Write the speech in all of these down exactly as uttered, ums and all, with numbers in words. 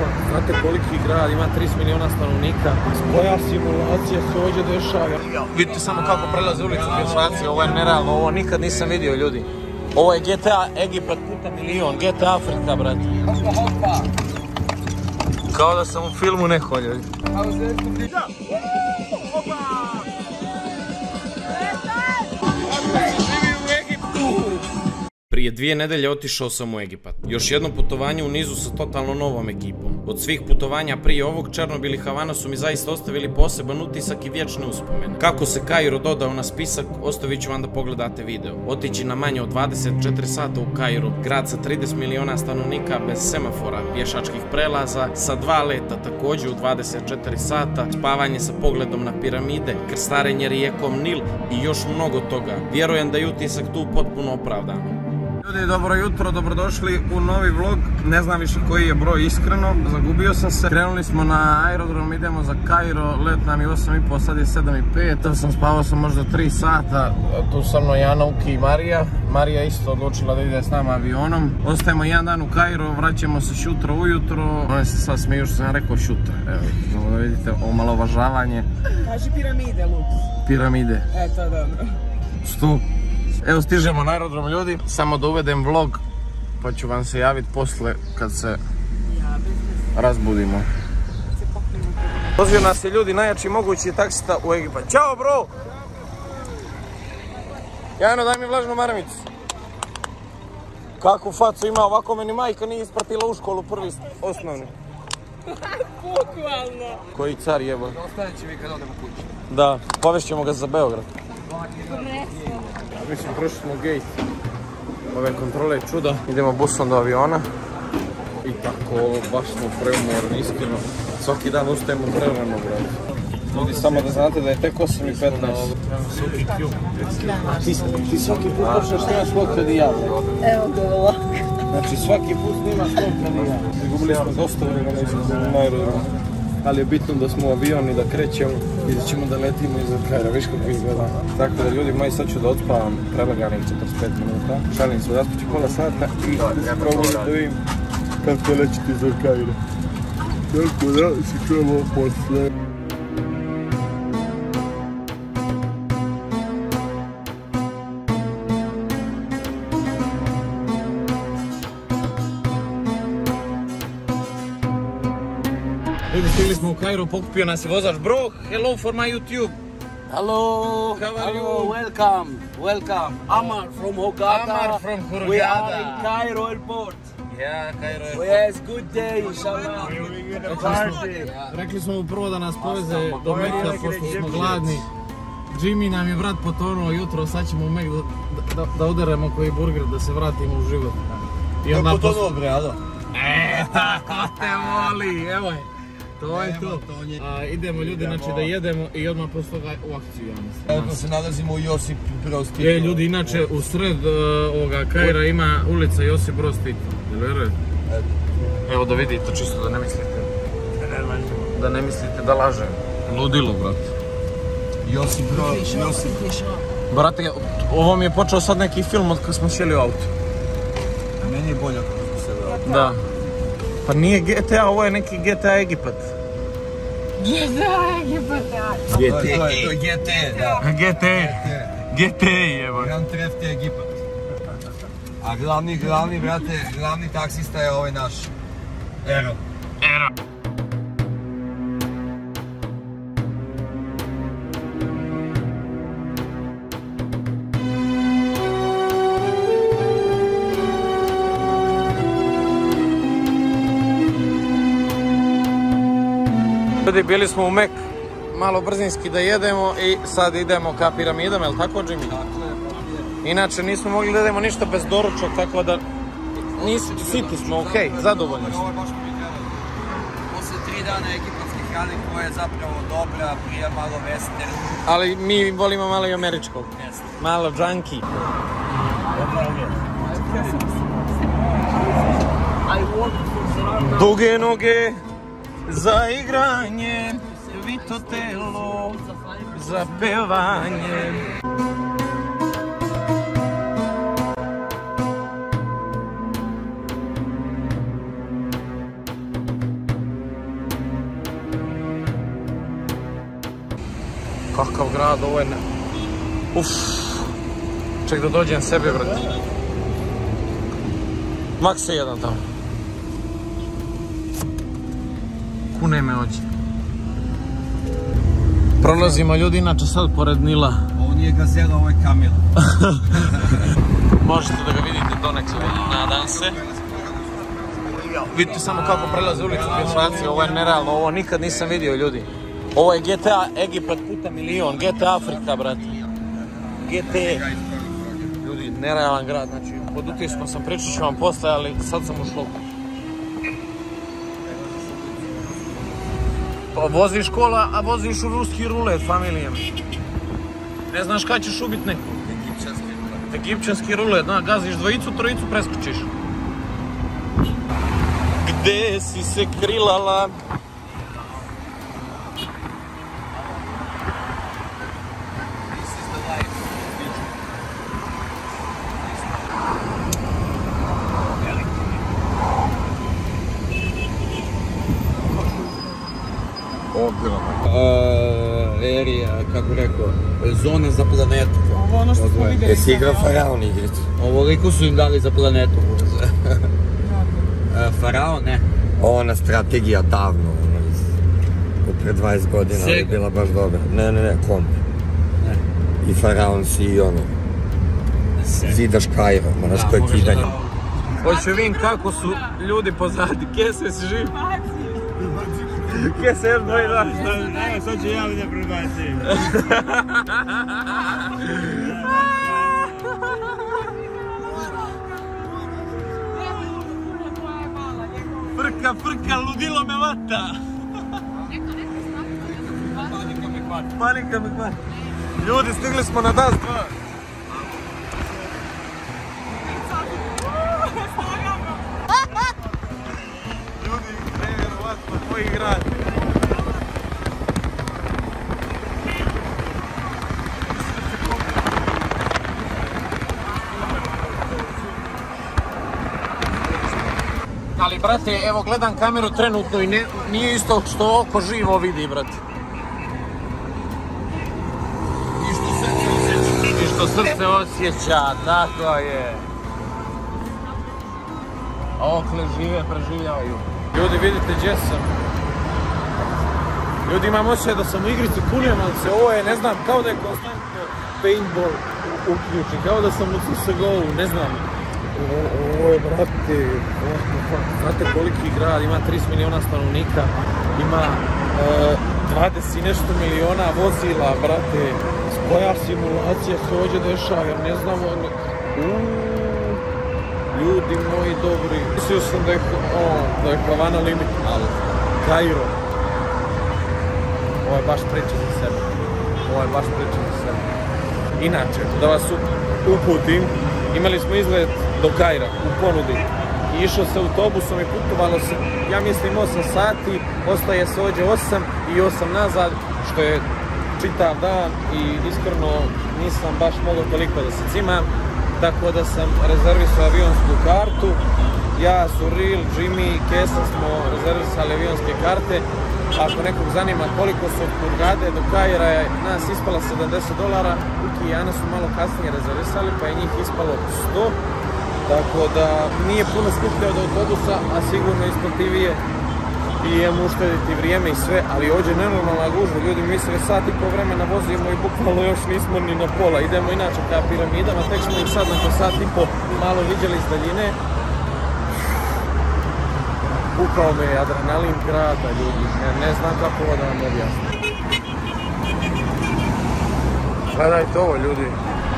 Egipat, znate koliki grad, ima trideset miliona stanovnika. Koja simulacija se ovdje dešava? Vidite samo kako prelaze ulicu pješaci, ovo je nerealno, ovo nikad nisam vidio ljudi. Ovo je G T A Egipat puta milion, G T A Afrika, brate. Kao da sam u filmu neko, ljudi. Prije dvije nedelje otišao sam u Egipat. Još jedno putovanje u nizu sa totalno novom ekipom. Od svih putovanja prije ovog, Černobil i Havana su mi zaista ostavili poseban utisak i vječne uspomene. Kako se Kairo dodao na spisak, ostavit ću vam da pogledate video. Otići na manje od dvadeset četiri sata u Kairo, grad sa trideset miliona stanovnika bez semafora, pješačkih prelaza, sa dva leta također u dvadeset četiri sata, spavanje sa pogledom na piramide, krstarenje rijekom Nil i još mnogo toga. Vjerujem da je utisak tu potpuno opravdan. Ljudi, dobro jutro, dobrodošli u novi vlog. Ne znam više koji je broj, iskreno, zagubio sam se. Krenuli smo na aerodrom, idemo za Kairo, let nam je osam i pol, sad je sedam i pet. Sam spavao sam možda tri sata, tu sa mnom Jana, Uki i Marija. Marija isto odlučila da ide s nama avionom. Ostajemo jedan dan u Kairo, vraćamo se šutra ujutro. Oni se sad smiju što sam rekao šutra. Evo, da vidite omalovažavanje. Kaži piramide, Luks. Piramide. E, to je dobro. Što? Evo stižemo na aerodrom, ljudi, samo da uvedem vlog, pa ću vam se javiti posle kad se razbudimo. Vozio nas je, ljudi, najjači mogući taksista u Egipat. Ćao, bro! Jano, daj mi vlažnu maramicu. Kakvu facu ima, ovako meni majka nije ispratila u školu prvi osnovni. Bukvalno. Koji car jebo. Ostavit će mi kad odemo kući. Da, povešćemo ga za Beograd. Mislim, prošli smo gate ove kontrole čuda. Idemo busom do aviona. I tako, baš smo preumorni, iskreno. Svaki dan ustajemo prerano, brate. Ljudi, samo da znate da je tek osam i petnaest. Ti svaki put počneš snimaš vlog kad i ja. Evo ga ovako. Znači, svaki put snimaš vlog kad i ja. Izgubili smo dosta vremena na aerodromu. Ali je bitno da smo u avion i da krećemo i da ćemo da letimo iza Kaira, viš kako izgleda. Tako da, ljudi moji, sad ću da odspavam prelaganih četrdeset pet minuta. Šalim se, odaspit ću pola sata i probam da vidim kako lećiti iza Kaira. Tako da se čujemo posle. Ljudi, stigli smo u Kairu, pokupio nas je vozač. Bro, hello for my YouTube. Hello, How are hello, you? welcome, welcome. Amar from Hurghada. Amar from Hurghada. We are in Cairo airport. Ja, Kairo je... Yes, good day, inshallah. Party. Rekli smo mu prvo da nas poveze do Mekka, pošto smo gladni. Jimmy nam je vrat potonuo jutro, sad ćemo u Mek da, da, da udaremo koji burger, da se vratimo u život. I onda potonuo, bre, ado? Eee, tako te voli, evo je. To je to. A, idemo, ljudi, znači da jedemo i odmah posle toga u akciju. Evo se nalazimo u Josip Broz Tito. Je, ljudi, inače u sred uh, ovoga Kaira ima ulica Josip Broz Tito. Jel verujete? Evo da vidite, čisto da ne mislite. Da ne mislite da lažem. Ludilo, brate. Josip Broz, Josip. Brate, ovo mi je počeo sad neki film od kad smo sjeli u auto. A meni je bolje kako se da. Da. Pa nije G T A, ovo je neki G T A Egipat. G T A Egipat, ja. G To je, to je G T, da. G T, G T, evo. Grand Theft Egipat. A glavni, glavni, brate, glavni taksista je ovaj naš. Ero. Ero. Ljudi, bili smo u Mek, malo brzinski da jedemo i sad idemo ka piramidama, jel tako, Jimmy? Tako je. Inače nismo mogli da jedemo ništa bez doručka, tako da nisu, siti smo, okej, zadovoljni smo. Ovo je baš mi trebalo. Posle tri dana egipatske hrane koja je zapravo dobra, prija malo western. Ali mi volimo malo i američkog. Malo junkie. Duge noge za igranje, vito telo za pevanje. Kakav grad, ovo je ne... Uff. Ček da dođem sebe, brate. Makse jedan tamo. Kune me ođe. Prolazimo ljudi, inače sad pored Nila. Ovo nije gazela, ovo je kamil. Možete da ga vidite donekle, nadam se. Vidite samo kako prelaze ulicu pješaci, ovo je nerealno, ovo nikad nisam vidio ljudi. Ovo je G T A Egipat puta milion, G T A Afrika, brate. G T A. Ljudi, nerealan grad, znači pod utiskom sam, pričat ću vam posle, ali sad sam u šoku. Pa voziš kola, a voziš u ruski rulet, familijem. Ne znaš kada ćeš ubit nekog. Egipćanski rulet, da, gaziš dvojicu, trojicu, preskočiš. Gde si se krilala? Erija, kako rekao, zone za planetu. Ovo ono što smo vidjeli. Jesi igrao Faraon igricu? Ovoliko su im dali za planetu. Faraon, ne. Ona strategija davno, pre dvadeset godina, ali bila baš dobra. Ne, ne, ne, komp. I Faraon si i ono. Zidaš Kairo, moraš koje kidanje. Hoću vidim kako su ljudi pozadi, kese si živ. Kje se još dvoji daš? Ne, sad ću ja da prebacim. Frka, frka, ludilo me vata. Panika me hvata. Panika me hvata. Ljudi, stigli smo na Das dva. Ljudi, nevjerovatno, koji grad. Ali, brate, evo gledam kameru trenutno i ne, nije isto što oko živo vidi, brate. I što srce osjeća. I što srce osjeća, tako je. Okle žive, preživljavaju. Ljudi, vidite gdje sam. Ljudi, imam osjećaj da sam u igrici kulijem, ali se ovo je, ne znam, kao da je konstantno paintball uključen, kao da sam u C S G O-u, ne znam. Ovo je, brate, znate koliki grad, ima trideset miliona stanovnika, ima dvadeset nešto miliona vozila, brate, koja simulacija se ovdje dešava, jer ne znamo, ljudi moji dobri, mislio sam da je, da je Havana limit, ali Kairo, ovo je baš priča za sebe, ovo je baš priča za sebe. Inače, da vas uputim, imali smo izlet do Kaira u ponudi i išao se autobusom i putovalo se, ja mislim osam sati, ostaje se ovdje osam i osam nazad, što je čitav dan i iskreno nisam baš mogao toliko da se cimam, tako da sam rezervisao avionsku kartu. Ja, Surreal, Jimmy i Kesa smo rezervisali avionske karte. Ako nekog zanima koliko su od Hurgade do Kaira je nas ispala sedamdeset dolara, Uki i Ana su malo kasnije rezervisali pa je njih ispalo sto. Tako da nije puno skuplje od autobusa, a sigurno isplativije i imamo uštediti vrijeme i sve, ali ovdje je nenormalna gužva, ljudi mi se sat i po vremena vozimo i bukvalno još nismo ni na pola, idemo inače ka piramidama, tek smo ih sad nakon sat i po malo vidjeli iz daljine. Pukao me je adrenalin grada, ljudi, ne, ne znam kako ovo da vam objasnim. Gledajte ovo, ljudi.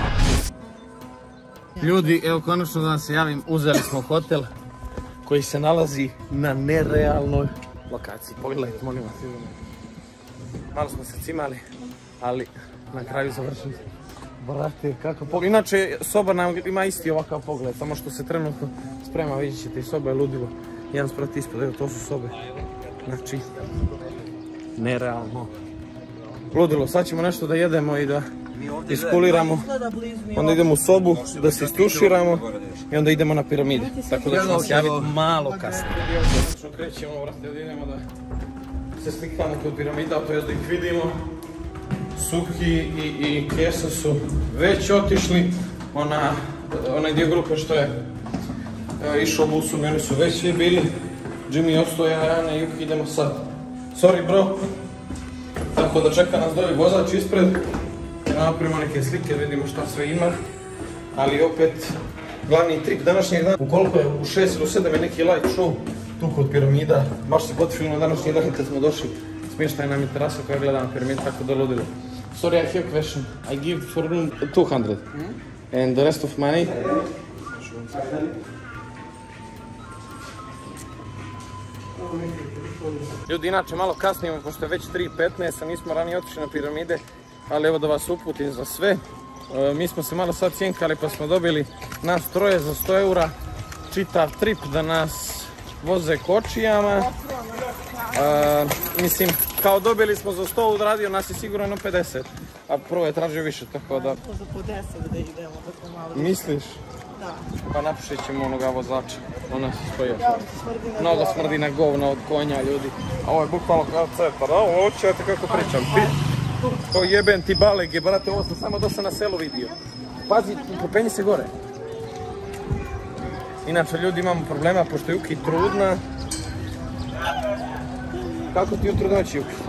Ljudi, evo konačno da vam se javim, uzeli smo hotel koji se nalazi na nerealnoj lokaciji. Pogledajte, molim vas, idemo. Malo smo se cimali, ali na kraju završili. Brate, kako pogled. Inače, soba nam ima isti ovakav pogled, samo što se trenutno sprema, vidjet ćete, i soba je ludilo. Jedan sprat ispod, evo to su sobe. Znači, nerealno. Ludilo, sad ćemo nešto da jedemo i da iskuliramo. Onda idemo u sobu da se istuširamo i onda idemo na piramide. Tako da ću vas javiti malo kasnije. Što krećemo, vrate, da idemo da se slikamo kod piramida, to je da ih vidimo. Suhi i, i Kesa su već otišli. Ona, onaj dio grupe što je e, išao busom i oni su već svi bili. Jimmy ostao, ja, Jana i Juki idemo sad. Sorry bro. Tako da čeka nas doli vozač ispred. Napravimo neke slike, vidimo šta sve ima. Ali opet, glavni trik današnjeg dana. Ukoliko je u šest ili u sedam je neki light show tu kod piramida. Baš se potfilno današnji dan kad smo došli. Smještaj nam je terasa koja gleda na piramid, tako da ludilo. Sorry, I have a question. I give for room two hundred. And the rest of money? Ljudi, inače malo kasnimo, pošto je već tri petnaest, a nismo ranije otišli na piramide. Ali evo da vas uputim za sve. E, mi smo se malo sad cjenkali pa smo dobili nas troje za sto eura čitav trip da nas voze kočijama. E, mislim, kao dobili smo za sto, odradio nas je sigurno na pedeset. A prvo je tražio više, tako da... Možda po deset da idemo, tako malo. Misliš? Da. Pa napušit ćemo onoga vozača, ona se stoji. Mnogo smrdi na govno od konja, ljudi. A ovo je bukvalno kao centar, a ovo čujete kako pričam. Ko jebem ti balege, brate, ovo sam samo dosta na selu vidio. Pazi, popenji se gore. Inače, ljudi, imamo problema, pošto je Juki trudna. Kako ti u trudnoći, Juki?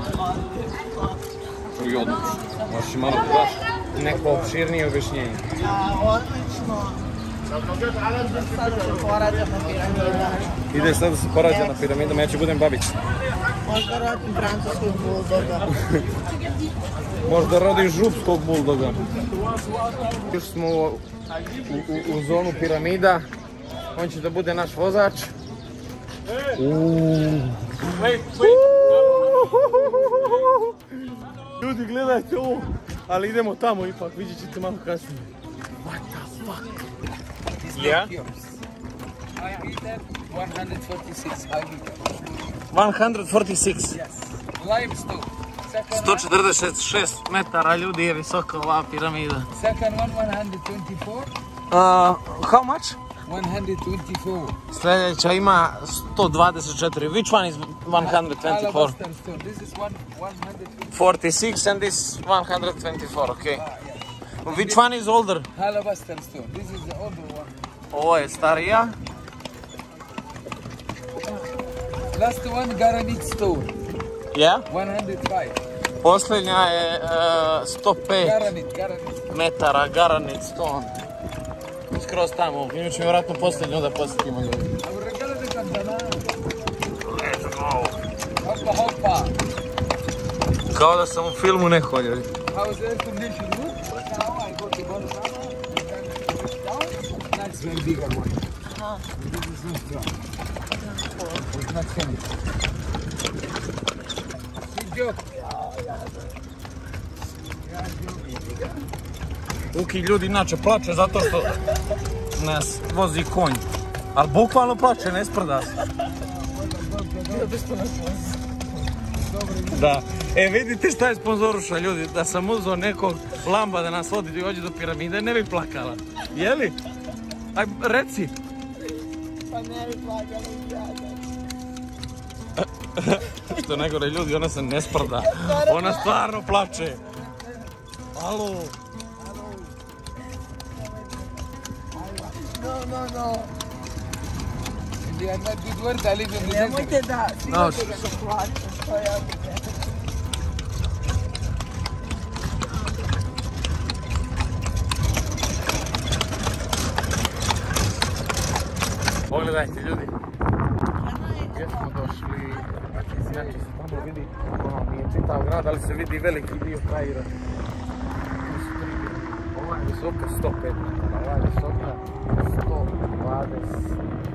I odlično. Možeš i malo daš neko opširnije objašnjenje. Odlično. Sad se porađa na piramidama. Ide sad da se porađa na piramidama, ja ću budem babić. Možda rodim francuskog buldoga. Možda rodiš župskog buldoga. Još smo u, u, u zonu piramida. On će da bude naš vozač. Ljudi, gledajte ovo. Ali idemo tamo ipak, vidjet ćete malo kasnije. What the fuck? Yeah? I give them one hundred forty-six. I give them. one hundred forty-six. Yes. Limestone. Second sto četrdeset šest metara, ljudi, je visoka ova piramida. one, second one one hundred twenty-four. Uh, how much? one hundred twenty-four. Sljedeća ima sto dvadeset četiri. Which one is one hundred twenty-four? Alabaster stone. This is one one hundred forty-six and this one hundred twenty-four, okay. Ah, yes. Which one is older? Alabaster stone. This is the older one. Ovo je starija. Last one granite stone. Yeah? one hundred five. Posljednja je uh, sto pet Granite, granite. metara, granite stone. Skroz tamo, mi ćemo vjerojatno posljednju da posjetimo ljudi. Our regalo de Candana. Let's go. Hoppa, hoppa. Kao da sam u filmu neko, ljudi. How is air condition? Good. Now I go to Botswana. That's one bigger one. This is not strong. It's not finished. Good job. Uki, ljudi, inače plače zato što nas vozi konj. Ali bukvalno plače, ne sprda se. Da. E, vidite šta je sponzoruša, ljudi. Da sam uzeo nekog lamba da nas vodi i dođe do piramide, ne bi plakala. Jeli? Aj, reci. Pa ne bi plakala i ja. Što najgore, ljudi, ona se ne sprda. Ona stvarno plače. Alo. No, no, no. They are not good words. I live in the desert. Nemojte da, No, svi da ga plaćam, što ja bih. Pogledajte, ljudi. Gdje smo došli? Znači se tamo vidi, ono nije čitav grad, ali se vidi veliki dio Kaira. Ova je visoka sto pet metara, ova je visoka sto dvadeset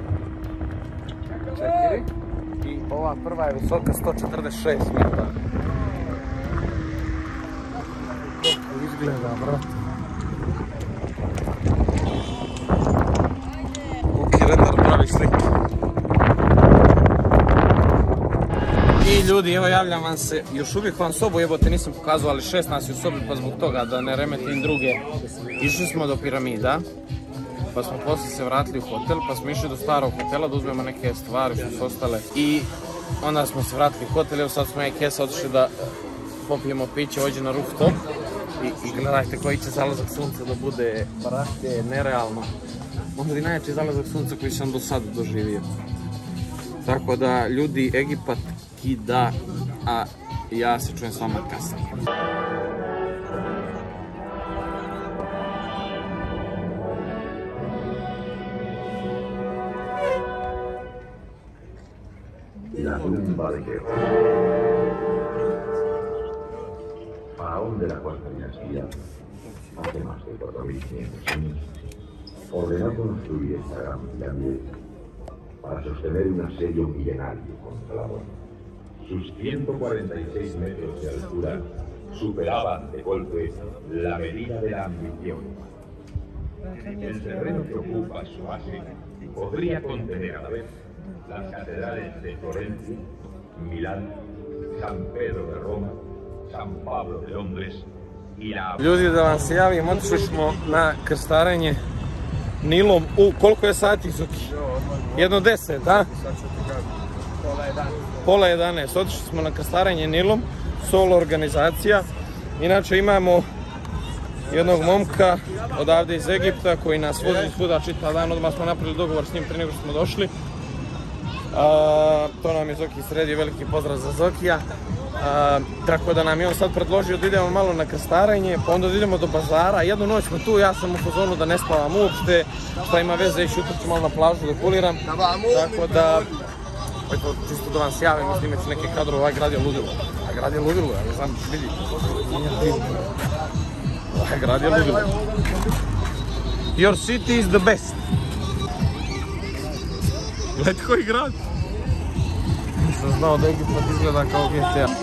četiri i ova prva je visoka sto četrdeset šest metara. Kako izgleda, brate. Kuki Redar pravi slike. I ljudi, evo javljam vam se, još uvijek vam sobu jebote nisam pokazao, ali šest nas je u sobi pa zbog toga da ne remetim druge. Išli smo do piramida, pa smo poslije se vratili u hotel, pa smo išli do starog hotela da uzmemo neke stvari što su ostale. I onda smo se vratili u hotel, evo sad smo ja i Kesa otišli da popijemo piće, ođe na rooftop i, i gledajte koji će zalazak sunca da bude, brate, nerealno. Možda i najjači zalazak sunca koji sam do sada doživio. Tako da, ljudi, Egipat kida, a ja se čujem s vama kasnije. La tumba de Keops, faraón de la cuarta dinastía, hace más de cuatro mil quinientos años, ordenó construir esta gran pirámide para sostener un asedio milenario contra la muerte. Sus ciento cuarenta y seis metros de altura superaban de golpe la medida de la ambición. El terreno que ocupa su base podría contener a la vez las catedrales de Florencia, Milán, San Pedro de Roma, San Pablo de Londres i la... Ljudi, da vam se javim, otišli smo na krstarenje Nilom u koliko je sati, Zuki? Jedno deset, a? Pola jedanaest. Otišli smo na krstarenje Nilom, solo organizacija. Inače imamo jednog momka odavde iz Egipta koji nas vozi svuda čitav dan, odmah smo napravili dogovor s njim prije nego što smo došli. Uh, to nam je Zoki sredio, veliki pozdrav za Zokija. Uh, tako da nam je on sad predložio da idemo malo na krstarenje, pa onda da idemo do bazara. Jednu noć smo tu, ja sam u fazonu da ne spavam uopšte, šta ima veze, još jutro ću malo na plažu da kuliram. Tako da, eto, čisto da vam se javim, snimet ću neke kadrove, ovaj grad je ludilo. Ovaj grad je ludilo, ja ne znam, vidi. Ovaj grad je ludilo. Your city is the best. Gledaj koji grad. Nisam znao da Egipat izgleda kao G T A.